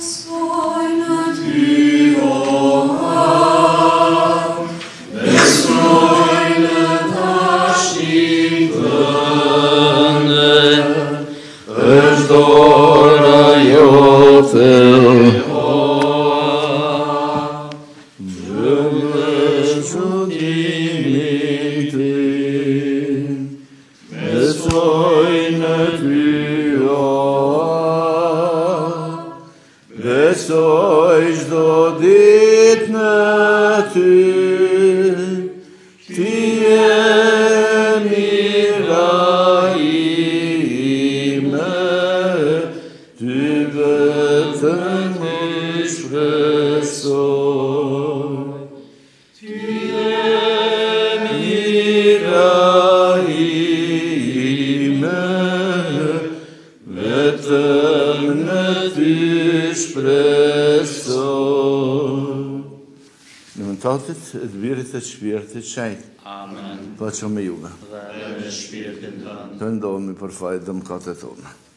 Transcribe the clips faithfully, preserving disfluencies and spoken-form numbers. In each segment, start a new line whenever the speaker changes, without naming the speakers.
Het weer het spirit het schijt.
Amen.
Facciamo me yoga.
Värme spiriten hand.
Den dagen per fire dem kateton.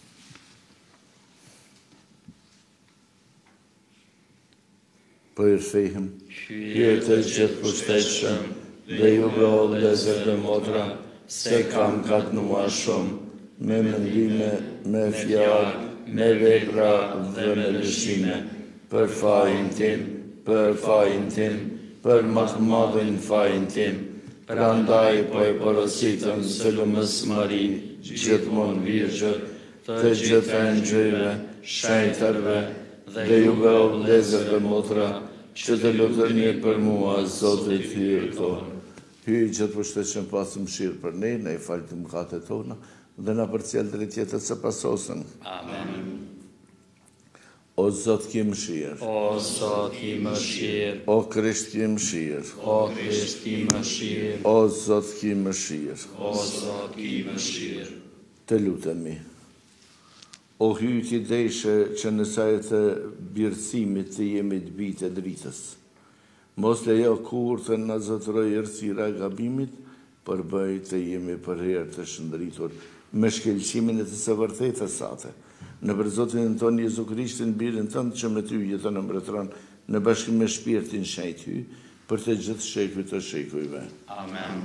Perfechem.
Hyete jet pustečem, da ju vrol lezerde modra, se kam kat nuašom,
me mendime, me fjall, me vepra dhe me lëshime, për fajin tim, për fajin tim, për më të madhin fajin tim, prandaj po e porositëm së lëmës Mari, gjithmonë virgjë, të gjithë engjëjve, shajtërve, dhe juve o vlezër dhe motra, që të lutëni për mua, Zotit hyrë tonë. Hyjë që të pushteqen pasë mëshirë për ne, ne i falë të mëkate tona, dhe na përcjell drejt jetës së pasosën.
Amen.
O Zot ki mëshirë.
O Zot ki mëshirë.
O Krisht ki mëshirë.
O Krisht ki mëshirë.
O Zot ki mëshirë.
O Zot ki mëshirë.
Të lutemi. O hyjë ki deshe që në sajt e birësimit të jemi të bitë e dritës. Mos lejo kur të në zotëroj erësira e gabimit, përbëj të jemi për herë të shëndëritur me shkelqimin e të së vërtetës sate. Në për Zotin tonë Jezu Krishtin, birin tënë që me ty jetën e mbretëran, në bashkim me shpirtin shajt hy, për të gjithë shekuj të shekujve.
Amen.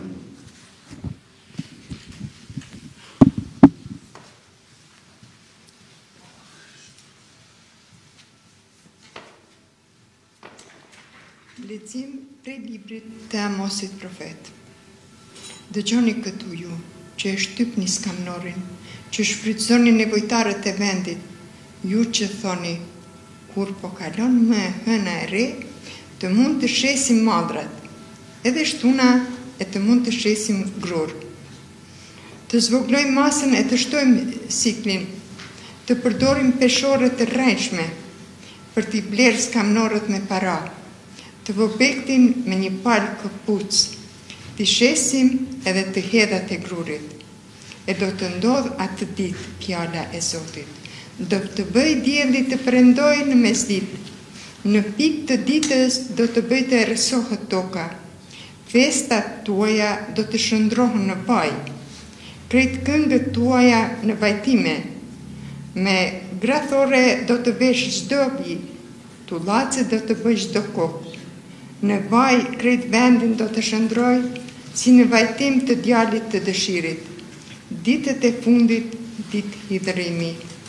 Lexim prej librit të Amosit profet. Dëgjoni këtu ju, që e shtypni skamnorin, që shfrytëzoni nevojtarët e vendit, ju që thoni, kur po kalon më hëna e re, të mund të shesim madrat, edhe shtuna e të mund të shesim grur. Të zvoglojmë masën e të shtojmë siklin, të përdorim peshore të rrejshme, për t'i blerë skamnorët me para, të vobektin me një palë këpuc, t'i shesim edhe të hedhat e grurit. E do të ndodh atë ditë, fjala e Zotit. Do të bëj dielli të perëndojë në mesditë. Në pikë të ditës do të bëj të erësohet toka. Festat tuaja do të shndrohen në vaj. Krejt këngët tuaja në vajtime. Me grathore do të vesh çdo vi. Tullace do të bëj çdo kokë. Në vaj krejt vendin do të shndroj si në vajtim të djalit të dëshirit. Ditët e fundit, ditë hidhërimi.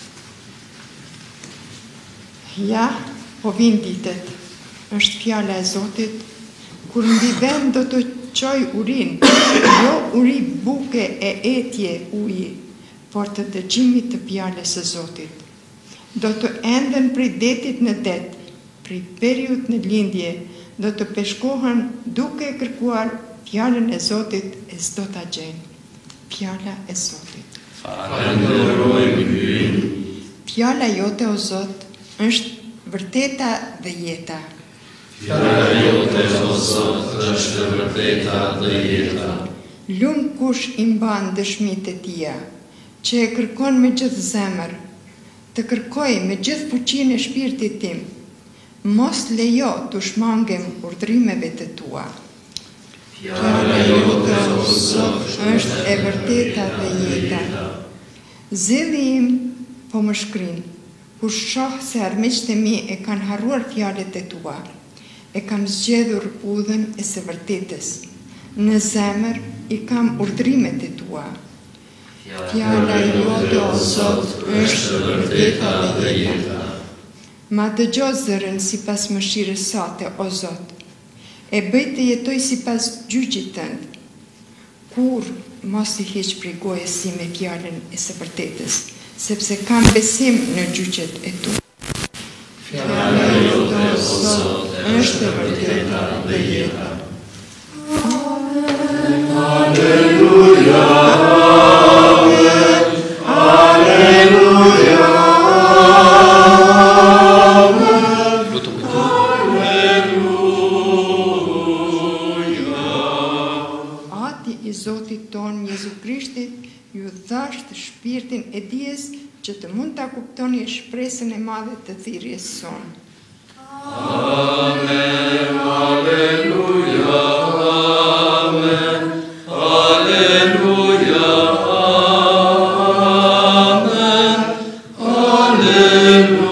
Ja, po vinë ditët, është fjala e Zotit, kur mbi vend do të qoj urin, jo uri buke e etje uji, por të dëgjimit të fjales së Zotit. Do të enden prej detit në det, prej periut në lindje, do të peshkohen duke e kërkuar fjalën e Zotit e s'do t'a gjenë. Fjala e Zotit.
Falenderojmë hyjin.
Fjala jote o Zot është vërteta dhe jeta.
Fjala jote o Zot është vërteta dhe jeta.
Lum kush i mban dëshmitë e tia, që e kërkon me gjithë zemër, të kërkoj me gjithë fuqinë e shpirtit tim. Mos lejo të shmangem urdhrimeve të tua.
Fjala jote o Zot
është e vërteta dhe jeta. Zili im po më shkrin, kur shoh se armiqtë e mi e kanë harruar fjalët e tua, e kam zgjedhur udhën e së vërtetës. Në zemër i kam urdhrimet e tua. Fjala jote, o Zot, është e vërteta dhe jeta. Ma dëgjo zërin sipas mëshirës sate, o Zot, e bëj të jetoj sipas gjyqit tënd. Kur mos i heq prej gojës sime fjalën e së vërtetës, sepse kam besim në gjyqet e tu. Fjala jote, o Zot, është e vërteta dhe jeta.
Aleluja, aleluja,
Ati i Zotit ton, Jezu Krishtit, ju dhasht shpirtin e dijes që të mund ta kuptoni shpresën e madhe të thirrjes sonë.
Amen, aleluja, amen, aleluja, amen, aleluja.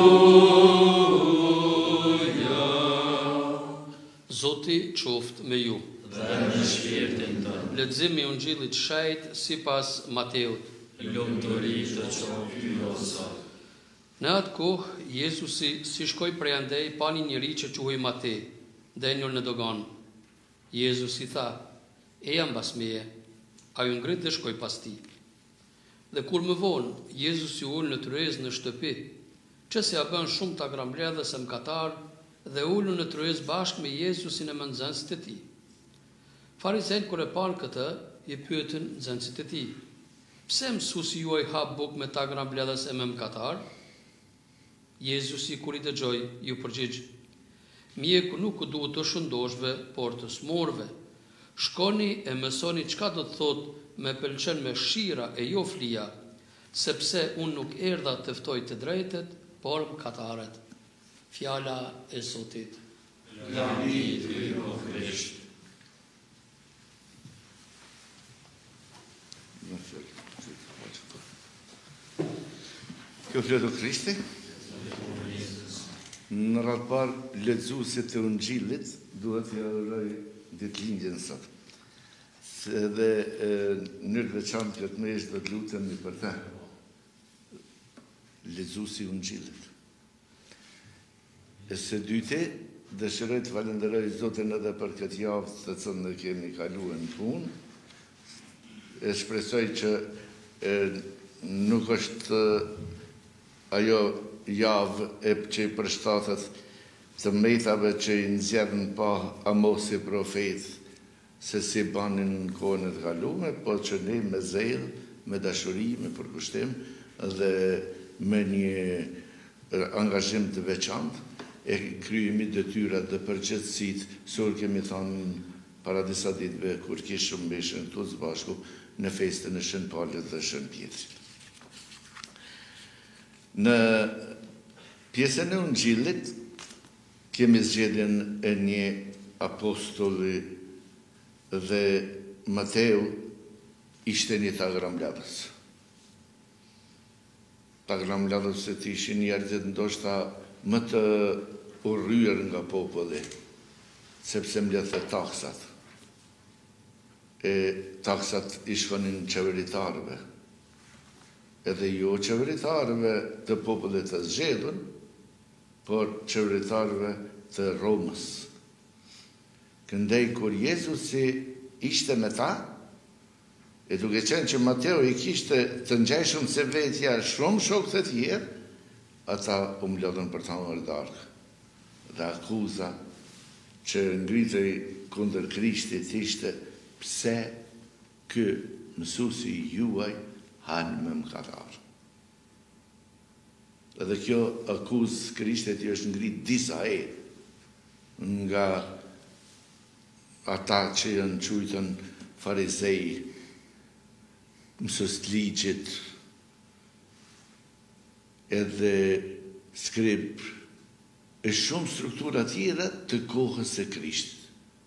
Zoti qoft me ju.
Dhe me shpirtin tënd.
Leximi i Ungjillit shejt sipas Mateut.
Lumturi të qoftë ty, o Zot.
Në atë kohë, Jezusi si shkoi prej andej, pa një njeri që quhej Matej, denjur në dogan. Jezusi tha, eja mbas meje, ajo ngrit dhe shkoi pas tij. Dhe kur më vonë, Jezusi ul në tryezë në shtëpi, që se ja bën shumë të agrambledhës e mëkatar, dhe ulën në tryezë bashkë me Jezusin e me nxënësit e tij. Farizejt kur e pan këtë, i pyetën nxënësit e tij, pse mësuesi juaj hap bukë me të agrambledhës e me mëkatar? Jezusi kur i dëgjoi, ju përgjigj, mjeku nuk duhet të shëndoshve, por të smurve. Shkoni e mësoni çka do të thotë me pëlqen me shira e jo flia, sepse unë nuk erdha të ftoj të drejtet, por mëkataret. Fjala e Zotit.
Lavdi ty, o Krisht.
Kjo fletu Krishti? Në radhë parë, lexuesit të Ungjillit duhet t'ja uroj ditëlindjen sot. Se dhe në të veçantë këtë mes do të lutemi për ta. Lexuesi i Ungjillit. E së dyti, dëshiroj të falenderoj Zotin edhe për këtë javë të cilën ne kemi kaluar në punë. E shpresoj që e, nuk është ajo javë e që i përshtatet të metave që i nxjerrën pa Amosi profet se si banin në kohën e të kaluar, po që ne me zell, me dashuri, me përkushtim dhe me një angazhim të veçantë e kryemi detyrat dhe përgjegjësitë, sur kemi thënë para disa ditëve kur kishëm mbeshën këtu së bashku në festën e Shën Palit dhe Shën Pjetrit. Në pjesën e Ungjillit kemi zgjedhjen e një apostolli dhe Mateu ishte një tagramladhës. Tagramladhësit ishin njerëzit ndoshta më të urryer nga populli, sepse mbledhte taksat. E taksat i shkonin qeveritarëve, edhe jo qeveritarëve të popullit të zgjedhur, por qeveritarëve të Romës. Këndej kur Jezusi ishte me ta, e duke qenë që Mateu i kishte të ngjajshëm se vetja shumë shokë të tjerë, ata u mblodhën për ta marrë darkë. Dhe akuza që ngritej kundër Krishtit ishte pse ky mësuesi juaj han me mëkatar. Edhe kjo akuzë Krishtit i është ngrit disa herë nga ata që janë quajtur farizej, mësues të ligjit, edhe skrip e shumë struktura tjera të kohës së Krishtit.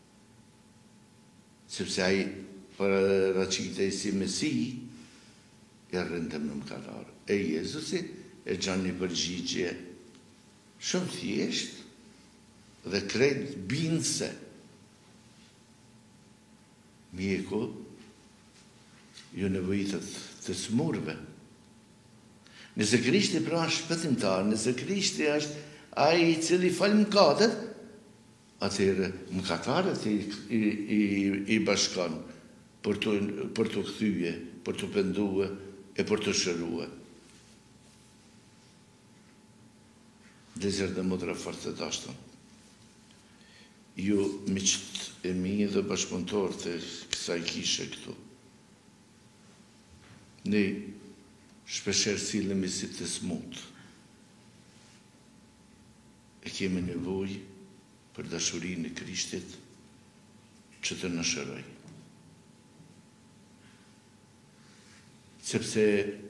Sepse ai paraqitej si Mesi, e rrinte me mëkatar. E Jezusi e gjanë një përgjigje shumë thjesht dhe krejt bindse. Mjeku ju nevojitet të smurve. Nëse Krishti pra është shpëtimtar, nëse Krishti është ai i cili fal mëkatet, atëherë mëkatarët i, i, i, i bashkan për të, për të kthye, për të pendue e për të shërue. Dezër dhe motra fort të dashtën. Ju miqt e mi dhe bashkëpunëtor të kësaj kishe këtu. Ne shpesher sillemi si të smut. E kemi nevojë për dashurinë e Krishtit që të na shëroj. Sepse,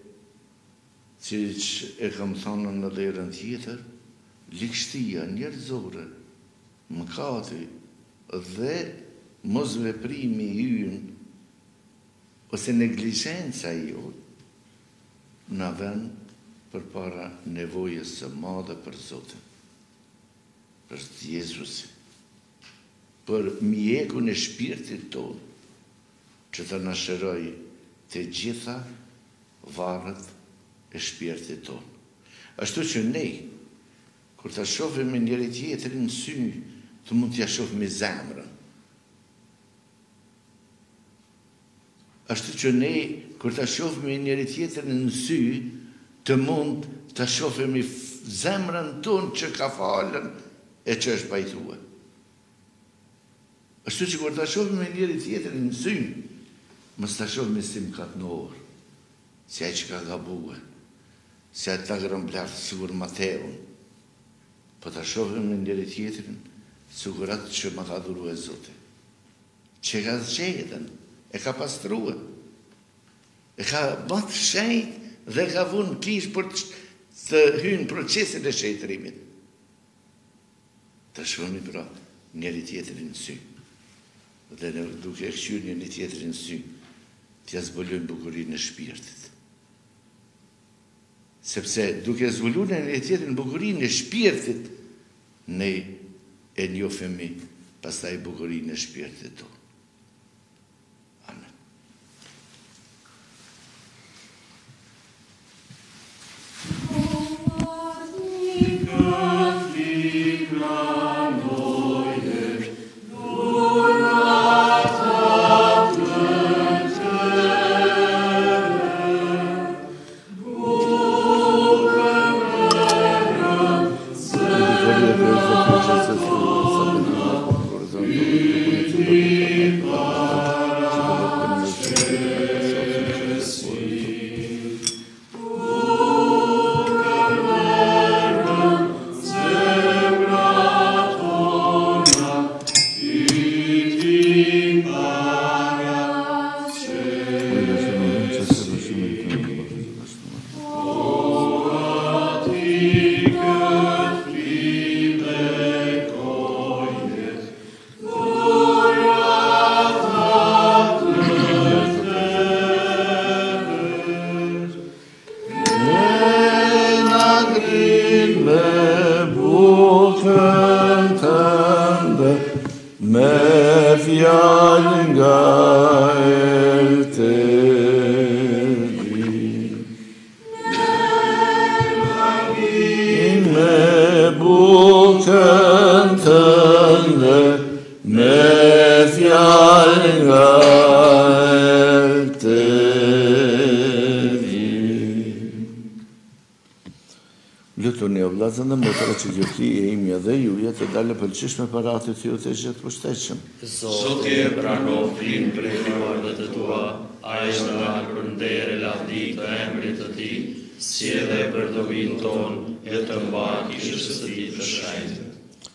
siç e kam thënë në derën tjetër, ligështia njerëzore, mëkati dhe mosveprimi ynë ose neglizhenca jote na vën përpara nevojës së madhe për Zotin, për Jezusin, për mjekun e shpirtit tonë, që të na shëroj të gjitha varret e shpirtit tonë. Ashtu që ne, kur ta shohim me njëri tjetrin në sy, të mund t'ja shohim me zemrën. Ashtu që ne, kur ta shohim me njëri tjetrin në sy, të mund ta shohim me zemrën tonë që ka falën e që është pajtuar. Ashtu që kur ta shohim me njëri tjetrin në sy, mos ta shohim si mëkatënor, si ai që ka gabuar, si ai ta grëmblar sigur Mateun, po ta shohim me njëri tjetrin sigur atë që më ka dhuruar Zoti, që ka zgjedhën, e ka pastruar, e ka bërë shenjt dhe ka vënë kish për të hyrë në procesin e shëjtërimit. Ta shohim pra njëri tjetrin në sy, dhe ne duke e kthyer njëri tjetrin në sy, t'ja zbulojmë bukurinë e shpirtit. Sepse duke zbuluar njëri tjetrin bukurinë e shpirtit, ne e njohemi pastaj bukurinë e shpirtit tonë. Amen. Pëlqishme para të tjo të gjithë pushtetshëm.
Zoti e pranon flinë për emërët të tua, a e shëndan për nder e lavdi të emrit të ti, si edhe për dobinë tonë e të mbar kishës së ti të shenjtë.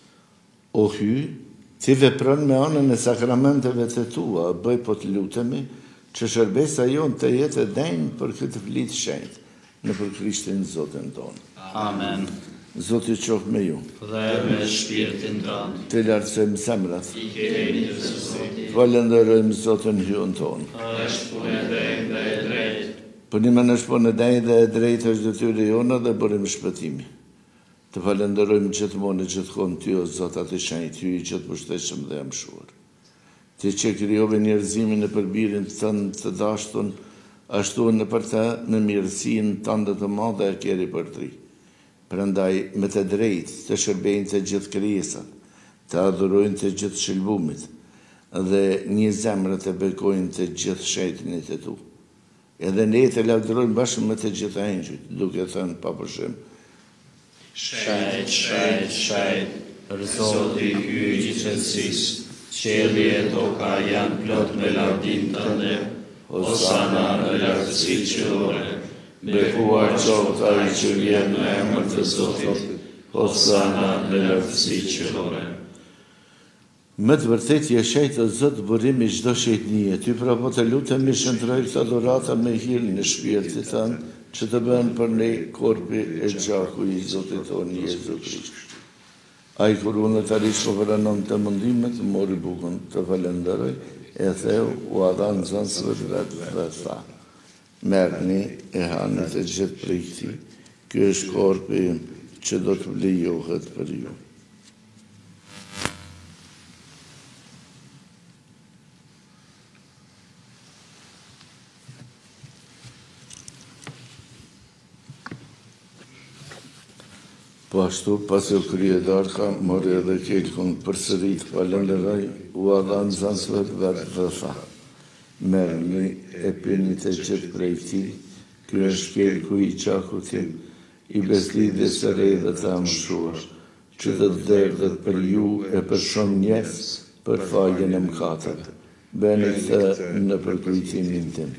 O hy, ti vepron me anën e sakramenteve të tua, bëj po të lutemi, që shërbesa jonë të jetë e denjë për këtë flitë shenjtë, në për Krishtin Zotin tonë.
Amen.
Zoti qoftë me ju.
Dhe me shpirtin tënd.
Të lartësojmë zemrat.
I kemi të Zotit.
Falenderojmë Zotin hyun tonë.
Është punë e drejtë dhe e drejtë,
Punime në shponëdaj dhe e drejtë është detyre jona dhe bërim shpëtimi. Të falenderojmë gjithmonë e gjithkohën ty, o Zot atë i shenjtë, ty i gjithë mbështetshëm dhe mëshuar. Ti që krijove njerëzimin në përbirin tënd të dashtun, ashtu në për të në mirësinë tënde të madhe e keri për tri. Prandaj me të drejtë të shërbejnë të gjithë krijesat, të adhurojnë të gjithë shëlbumit dhe një zemrë të bekojnë të gjithë shejtinit e tu. Edhe ne të lavdërojmë bashkë me të gjithë angjujt, duke thënë pa pushim:
Shajt, shajt, shajt, për Zoti ky i gjithësisë, qielli e toka janë plot me lavdin tënde, hosana në lartësi qiellore. Bekuar qoftë ai që vjen në emër të Zotit, hosana në lartësi qiellore.
Me të vërtet je shejtë o Zot burimi çdo shejtnie. Ty pra po të lutemi shëntroj këtë adhurata me hir në shpirtin tënd, që të bën për ne korpi e gjaku i Zotit tonë Jezu Krisht. Ai kur unë të arish po pranon të mundimet, mori bukën të falenderoj, e theu u adha nxënësve vetë dhe tha: merrni e hani të gjithë prej këtij. Ky është korpi im që do të vlejohet për ju. Po ashtu, pasi u krye darka, mori edhe kelkun përsërit falenderoj, u adha nxënësve vetë dhe tha: merrni e pini të gjithë prej këtij. Ky është kelku i gjakut tim, i beslidhjes së re dhe të mëshuar, që të derdhet për ju e për shumë njerëz për faljen e mëkateve. Bëni këtë në përkujtimin tim.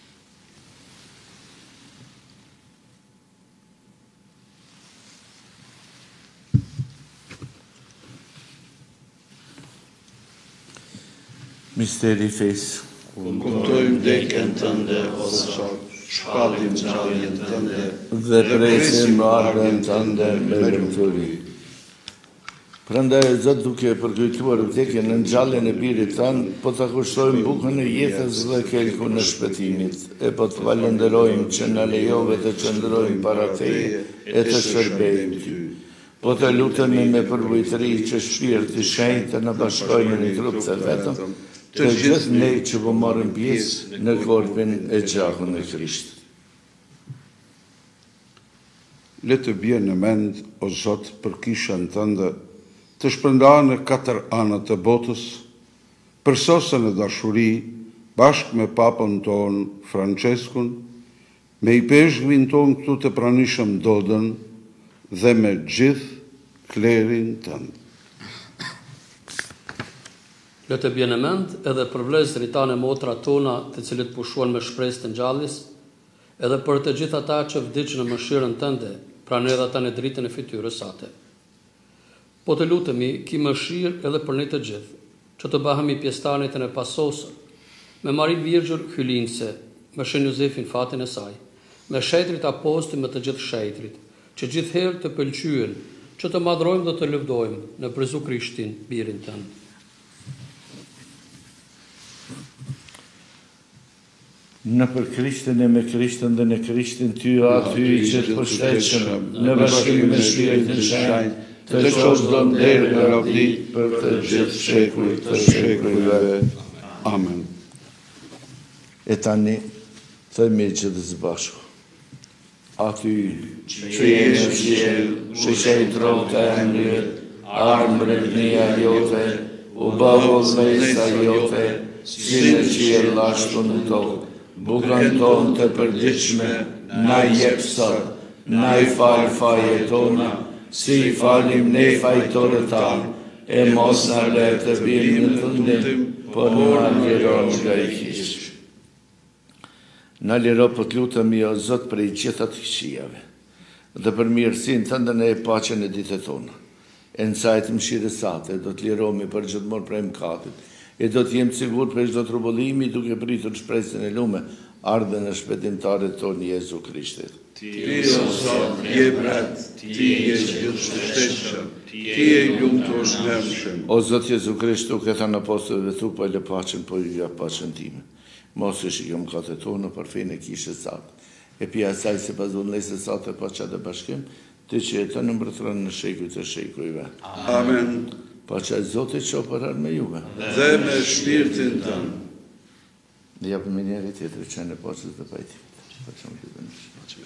Misteri i fesë.
Kumtojmë vdekjen tënde, o Zot, shpallim gjalljen tënde,
dhe presim ardhen tënde me lumturi. Prandaj Zot, duke përkujtuar vdekjen në ngjalljen e birit tënd, po ta kushtojmë bukën e jetës dhe kelkun e shpëtimit, e po të falenderojmë që na lejove të qëndrojmë para teje e të shërbejmë ty. Po të lutemi me përvojtëri që shpirti i shenjtë të na bashkojë në një trup të vetëm, të gjithë ne që po marrim pjesë në korpin e gjakun e Krishtit.
Le të bie në mend, o Zot, për kishën tënde, të shpërndarë në katër anët të botës, për sosën e dashuri, bashkë me papën ton Franceskun, me i peshkvin ton këtu të pranishëm Dodën dhe me gjithë klerin tënd.
Le të bie në mend edhe për vëllezërit tanë e motra tona, të cilët pushuan me shpresë të ngjalljes, edhe për të gjithë ata që vdiqën në mëshirën tënde, pranë edhe ata në dritën e fytyrës sate. Po të lutemi, ki mëshirë edhe për ne të gjithë, që të bëhemi pjesëtarët e pasosur, me Marinë Virgjën Hylinse, me Shën Jozefin fatin e saj, me shetrit apostujt me të gjithë shetrit, që gjithherë të pëlqyen, që të madhrojmë dhe të lëvdojmë në Jezu Krishtin, birin tënd.
Në për Krishtin e me Krishtin dhe në Krishtin ty aty që të përshtetshëm, në bashkim me shpirtin e shenjtë, të qosh do ndërë në lavdi për të gjithë shekuj të shekujve.
Amen.
E tani, thëmi që të zbashku. Aty
që je në qiell,
që shejtron të emrit, armë mbretënia jote, u bëhu dhënesa jote, si në qiell ashtu në tokë. Bukën tonë të përditshme, na jep sot, na i fal fajet tona, si i falim ne fajtorët tanë, e mos na lë të bimë në tundim, por na liro nga i keq. Na liro po të lutemi o Zot prej gjitha të këqijave, dhe për mirësinë tënde ne e paqen e ditët tona. E në sajtë mëshirës sate, do të liromi për gjithmonë prej mëkatit, e do të jemë sigur për çdo trubullimi duke pritur shpresën e lume, ardhen e shpëtimtarit tonë Jezu Krishtit.
Ti, o Zot, je bret, ti je gjithështetshëm, ti je i lumtur shmërshëm.
O Zot Jezu Krisht, duke thënë apostujve tu, po e lë paqen, po ju jap paqen time. mos e shikëm kate tonë për fejnë e kishë saktë. E pia asaj se pas lesë saktë pa qa dhe bashkim, ti që jeton në mbretëron në shekuj të shekujve.
Amen.
Pa qa Zotit që operar me juve.
Dhe me shpirtin tënë.
Dhe japëm e njeri tjetër që në pacës dhe pajtimit. Pa që më këtë në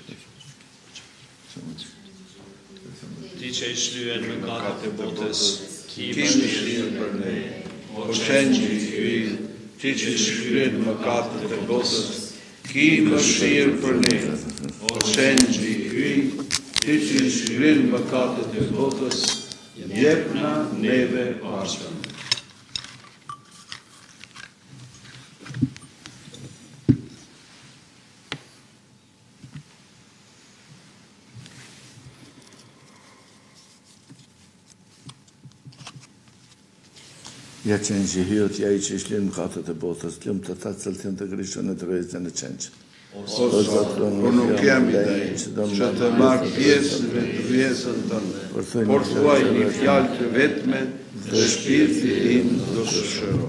Ti që i shlyen me katet e botës, ki
Ki më shirë për ne. O qenë që i hyjë, ti që i shlyen me katet e botës, ki më shirë për ne. O qenë që i hyjë, ti që i shlyen me katet e botës, jepna neve pashkën.
Ja qenë që hyot, ja i që ishlinë më katët e botës, lëmë të ta cëllëtin të grishën e të rejtën e qenë.
O Zot, por nuk jam idej që të marrë pjesë në pjesën tënde, por thuaj një fjalë të vetme dhe shpirti im do të shëroj.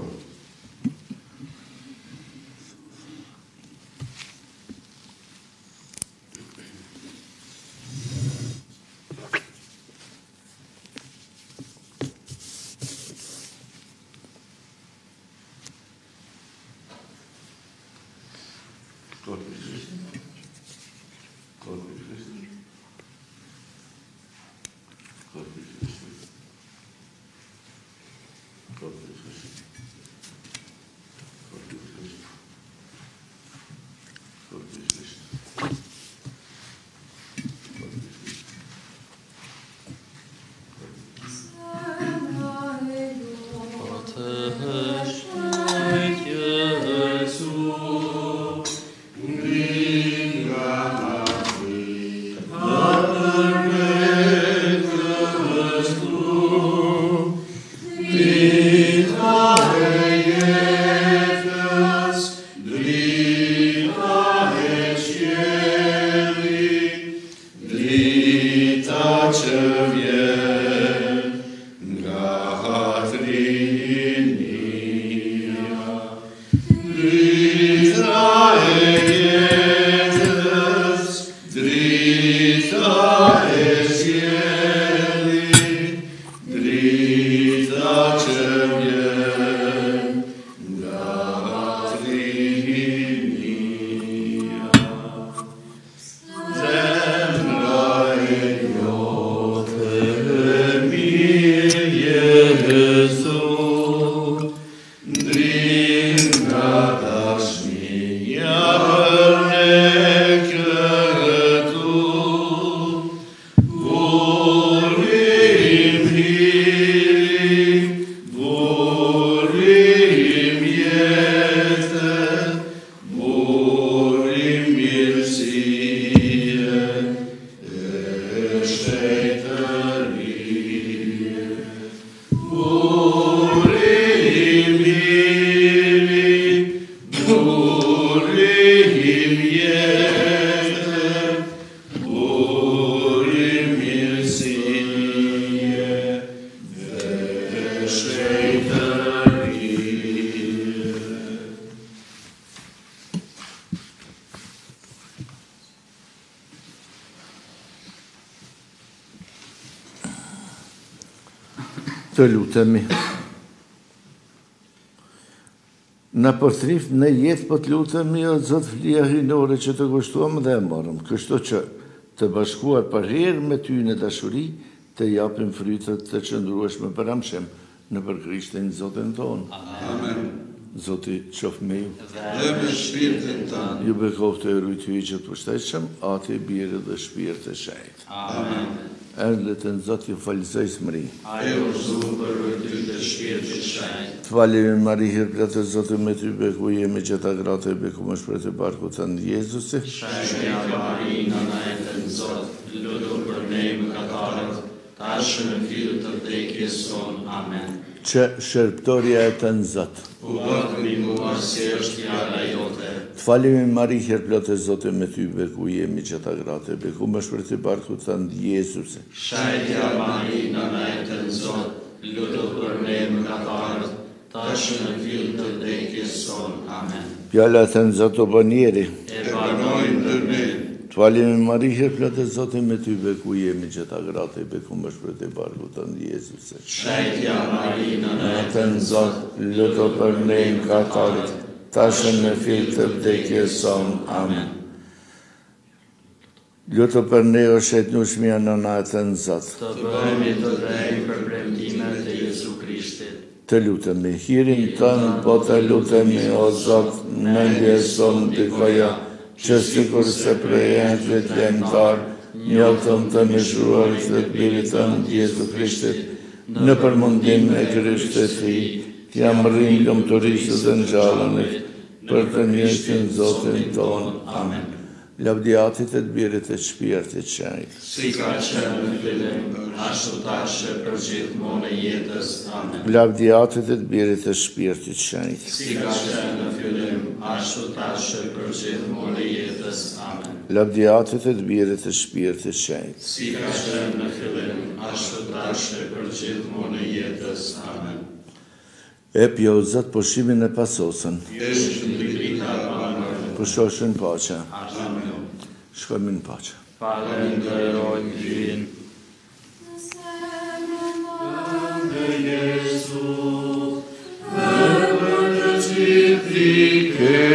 Të lutemi. Në përthrift në jetë për të lutemi, o Zotë flia hynore që të kushtuam dhe e marëm, kështu që të bashkuar për herë me ty në dashuri, të japim frytët të qëndrueshme për amshem në për Krishtin Zotën tonë.
Amen.
Zoti qof me ju.
Dhe me shpirtin tanë.
Ju bekov të erujt ju i që të pështetëshëm, ati bjerë dhe shpirë të shajtë.
Amen.
Erdhët në Zotë ju falëzoj smëri.
Ajo rëzu për rëty të shpirë të shajtë.
Të falemi Mari Hirplatë Zotë me ty beku jemi që ta gratë e beku më shpër të barku të në Jezusi.
Shajtja Marina në etën Zotë, lutur për ne më katarët, tashë në fillë të vdekjes son. Amen.
Që shërptoria e të në Zotë.
U bëtë mi mua si është fjala jote.
Të falemi Mari Hirplatë Zotë me ty beku jemi që ta gratë e beku më shpër të barku të në Jezusi.
Shajtja Marina në etën Zotë, lutur për ne më katarët, tashë në fillë të vdekjes son. Amen.
Pjala e thënë Zot o banieri,
e banojnë ndër ne.
t'falim Marie, plot e Zotit me ty beku jemi që ta gratë i beku më shpërt e barku të ndi Jezuse.
Shajtja Marinën e
Të në Zot, luto për ne në katarit, tashën në fil të vdekjes son. Amen. Luto për ne o shetnushmja nëna e të në Zot.
të bëhemi të drejtë për premtimet e Jezu Krishtit.
Të lutemi, hirin tënë, po të lutemi o Zot, në ndjeson dikoja, që sikur se prej enjëve të lejmëtar, njotëm të mishruarit dhe të birit tënë Jezu Krishtit, në përmundim e Krishtit ti, t'jam rrim lëmëturisë dhe në gjallënit, për të njështin Zotin ton. Amen. Lavdiatit e të birit e shpirtit qenjt.
Si ka qenë në fillim, ashtu tash e për gjithmonë e jetës. Amen.
Lavdiatit e të birit e shpirtit qenjt.
Si ka qenë në fillim, ashtu tash e për gjithmonë e jetës. Amen.
Lavdiatit e të birit e shpirtit qenjt.
Si ka qenë në fillim, ashtu tash e për gjithmonë e jetës. Amen.
E pjo Zot pushimin e pasosën.
Jeshtë në drita banërë.
Pushoshin pace.
Amen.
Shkojmë në pace.
Falenderojmë Jin.
Jesu, e për të gjithi ke